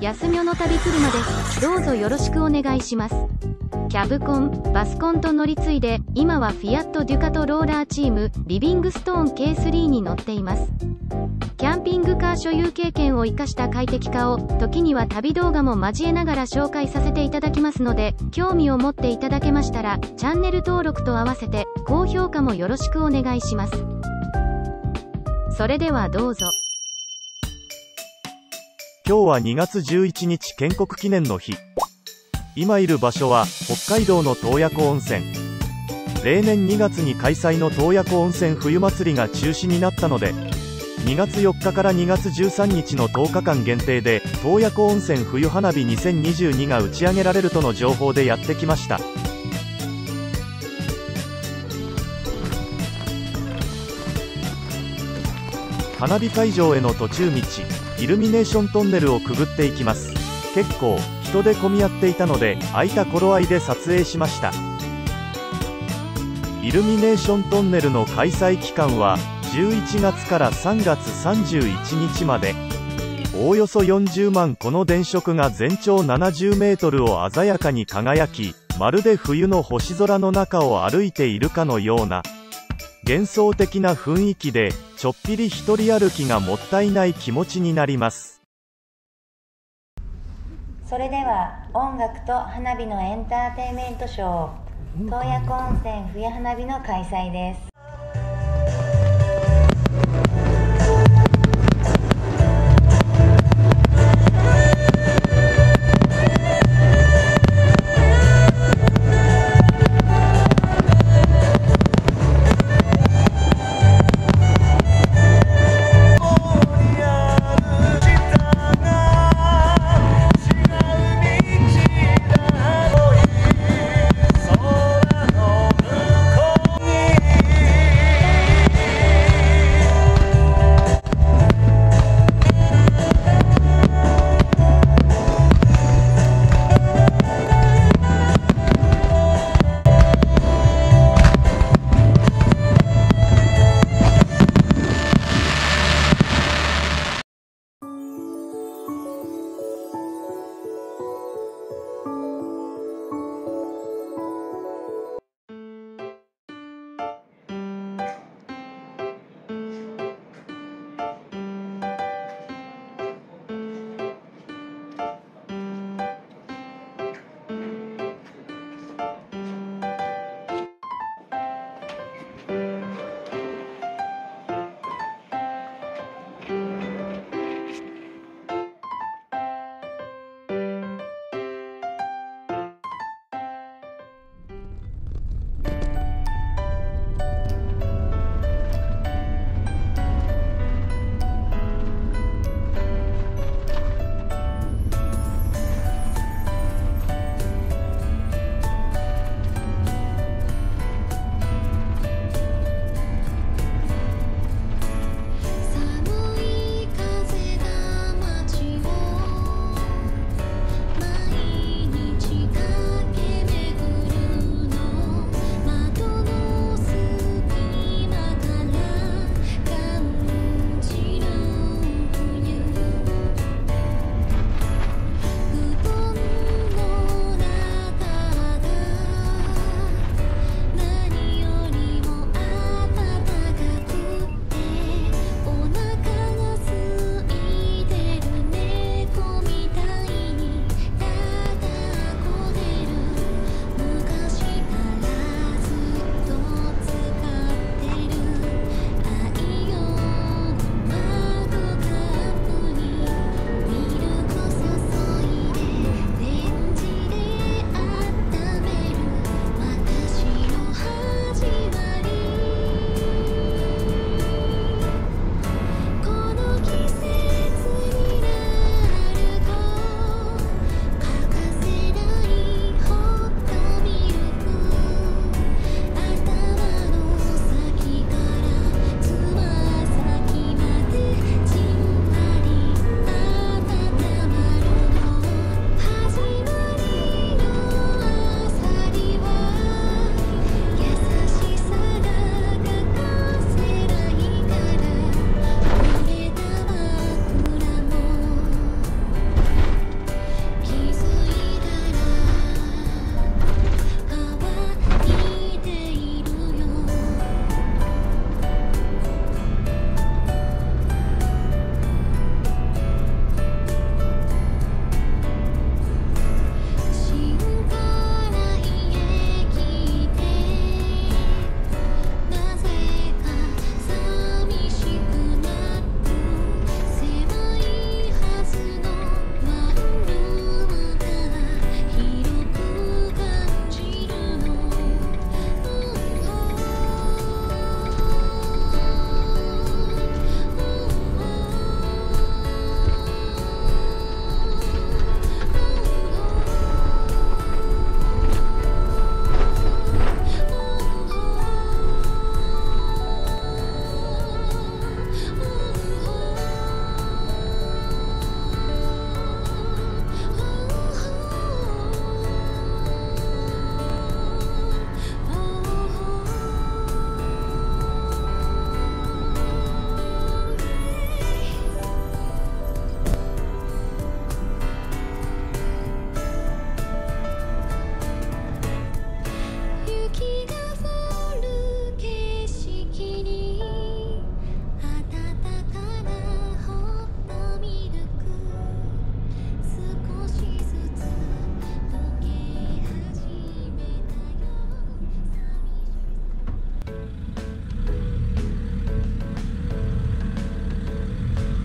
安みょの旅車です。どうぞよろしくお願いします。キャブコン、バスコンと乗り継いで、今はフィアットデュカトローラーチーム、リビングストーン K3 に乗っています。キャンピングカー所有経験を生かした快適化を、時には旅動画も交えながら紹介させていただきますので、興味を持っていただけましたら、チャンネル登録と合わせて、高評価もよろしくお願いします。それではどうぞ。 今日は2月11日建国記念の日。今いる場所は北海道の洞爺湖温泉。例年2月に開催の洞爺湖温泉冬祭りが中止になったので、2月4日から2月13日の10日間限定で洞爺湖温泉冬花火2022が打ち上げられるとの情報でやってきました。花火会場への途中道、イルミネーショントンネルをくぐっていきます。結構人で混み合っていたので、空いた頃合いで撮影しました。イルミネーショントンネルの開催期間は11月から3月31日まで。おおよそ40万個の電飾が全長70メートルを鮮やかに輝き、まるで冬の星空の中を歩いているかのような幻想的な雰囲気で、ちょっぴり一人歩きがもったいない気持ちになります。 それでは音楽と花火のエンターテインメントショー、洞爺湖温泉冬花火の開催です。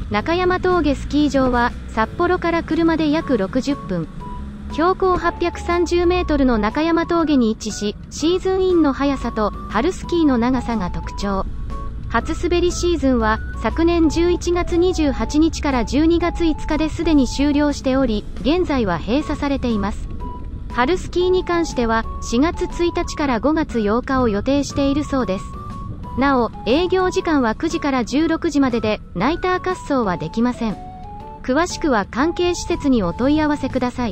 中山峠スキー場は札幌から車で約60分。標高830メートルの中山峠に位置し、シーズンインの速さと春スキーの長さが特徴。初滑りシーズンは昨年11月28日から12月5日ですでに終了しており、現在は閉鎖されています。春スキーに関しては4月1日から5月8日を予定しているそうです。なお、営業時間は9時から16時までで、ナイター滑走はできません。詳しくは関係施設にお問い合わせください。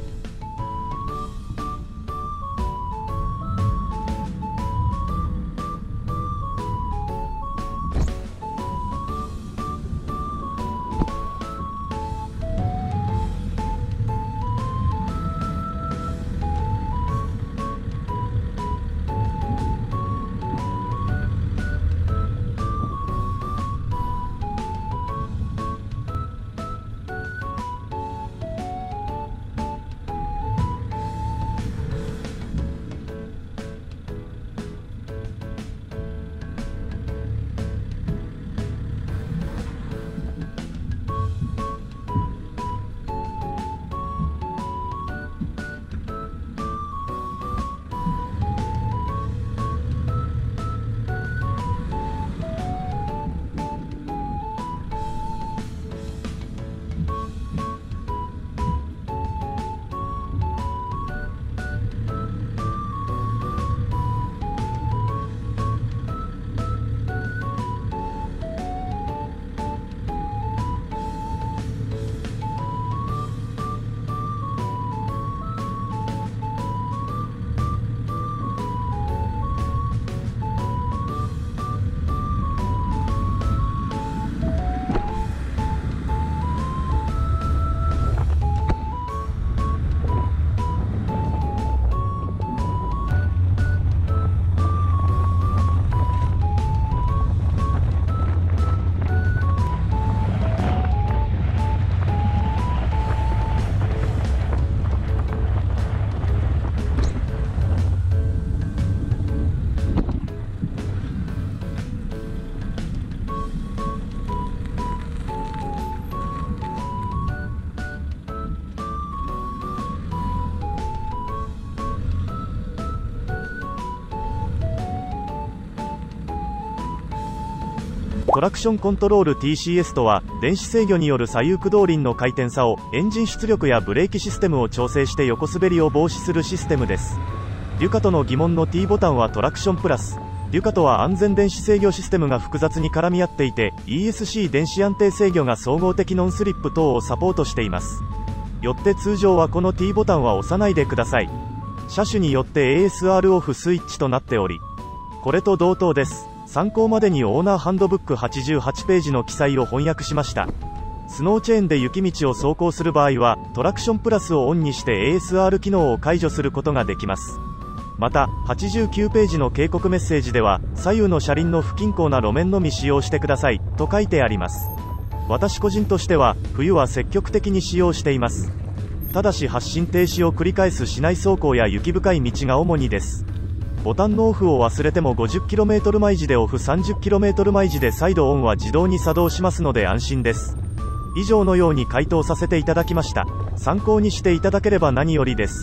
トラクションコントロール TCS とは、電子制御による左右駆動輪の回転差をエンジン出力やブレーキシステムを調整して横滑りを防止するシステムです。デュカトの疑問の T ボタンはトラクションプラス。デュカトは安全電子制御システムが複雑に絡み合っていて、 ESC 電子安定制御が総合的ノンスリップ等をサポートしています。よって通常はこの T ボタンは押さないでください。車種によって ASR オフスイッチとなっており、これと同等です。参考までにオーナーハンドブック88ページの記載を翻訳しました。スノーチェーンで雪道を走行する場合はトラクションプラスをオンにして ASR 機能を解除することができます。また89ページの警告メッセージでは、左右の車輪の不均衡な路面のみ使用してくださいと書いてあります。私個人としては冬は積極的に使用しています。ただし発進停止を繰り返す市内走行や雪深い道が主にです。ボタンのオフを忘れても 50km 毎時でオフ、 30km 毎時で再度オンは自動に作動しますので安心です。以上のように回答させていただきました。参考にしていただければ何よりです。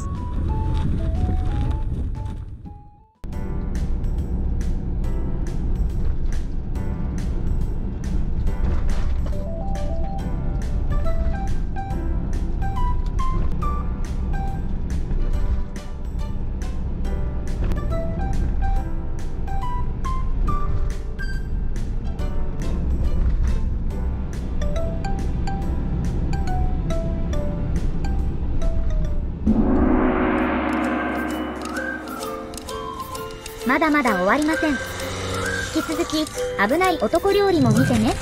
まだまだ終わりません。引き続き危ない男料理も見てね。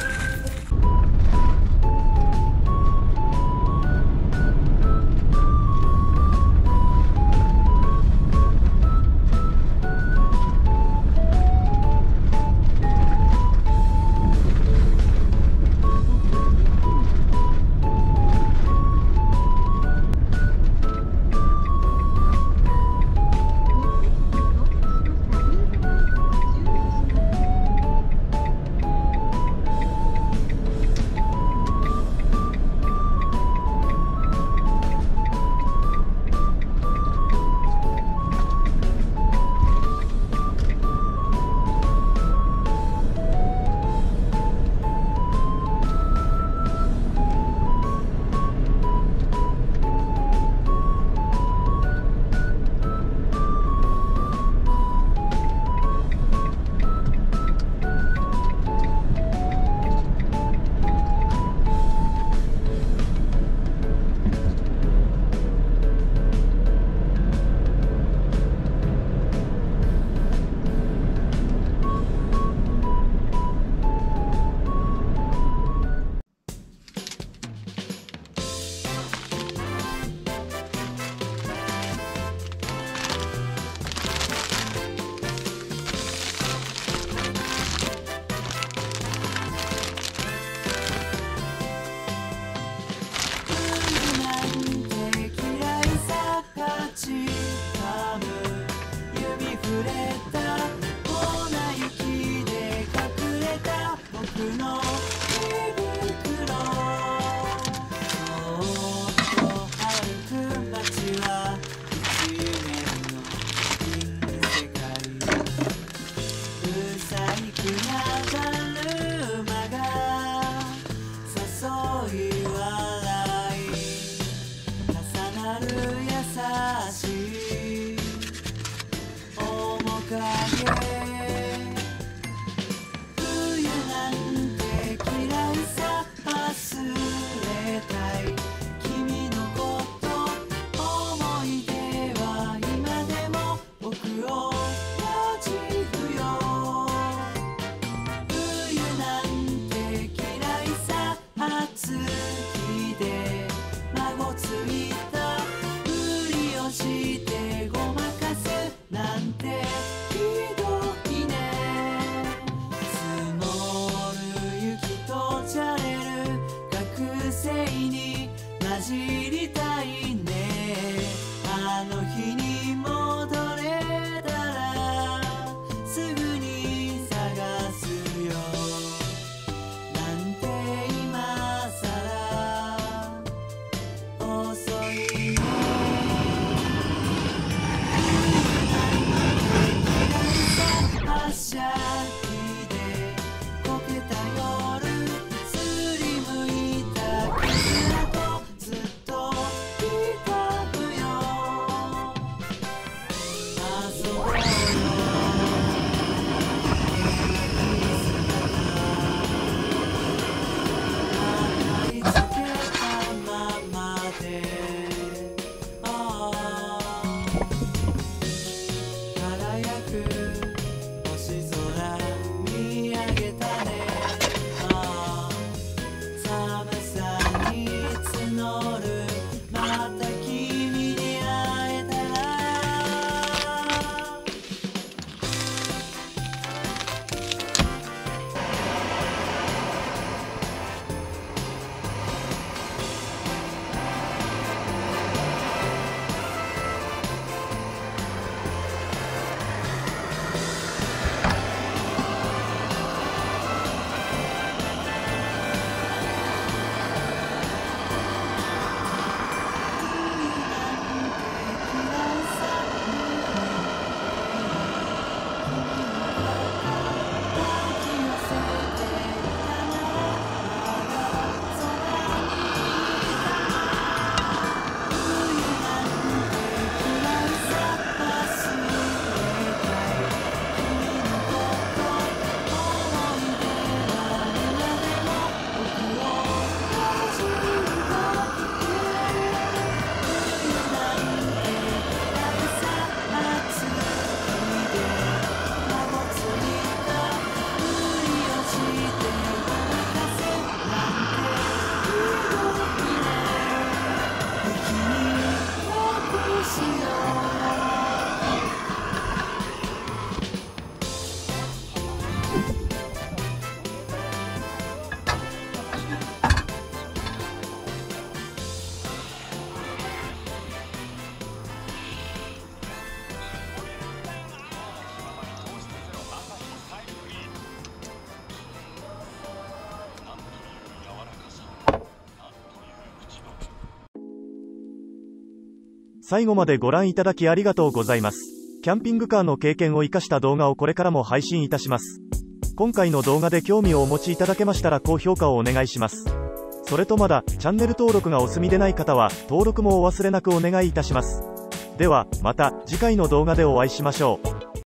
最後までご覧いただきありがとうございます。キャンピングカーの経験を生かした動画をこれからも配信いたします。今回の動画で興味をお持ちいただけましたら高評価をお願いします。それとまだチャンネル登録がお済みでない方は登録もお忘れなくお願いいたします。ではまた次回の動画でお会いしましょう。